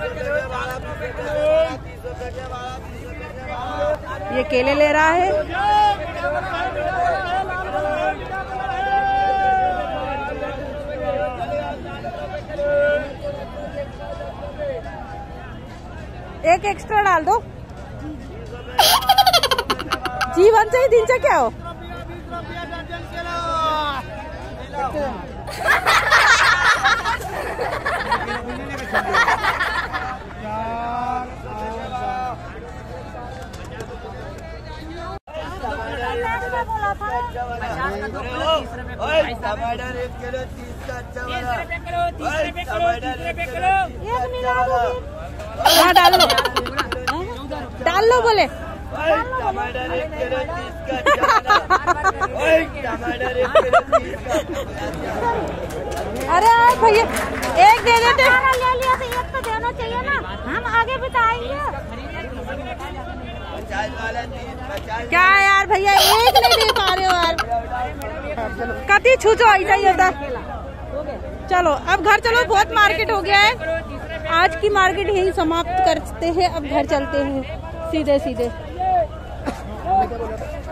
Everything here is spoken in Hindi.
ये केले ले रहा है। एक एक्स्ट्रा डाल दो। जीवन से ही दिन से क्या हो। टमाटर 1 किलो 30 का अच्छा वाला। हाँ डाल लो, डाल लो बोले। टमाटर 1 किलो 30 का अच्छा वाला। टमाटर 1 किलो 30 का। अरे भैया एक दे देते। ले लिया तो एक तो देना चाहिए ना, हम आगे बताएंगे। 50 वाला 30 क्या यार भैया एक नहीं दे पा रहे हो यार। कति छूचो ऐसा ही होता। चलो अब घर चलो, बहुत मार्केट हो गया है। आज की मार्केट यही समाप्त करते हैं। अब घर चलते हैं सीधे सीधे।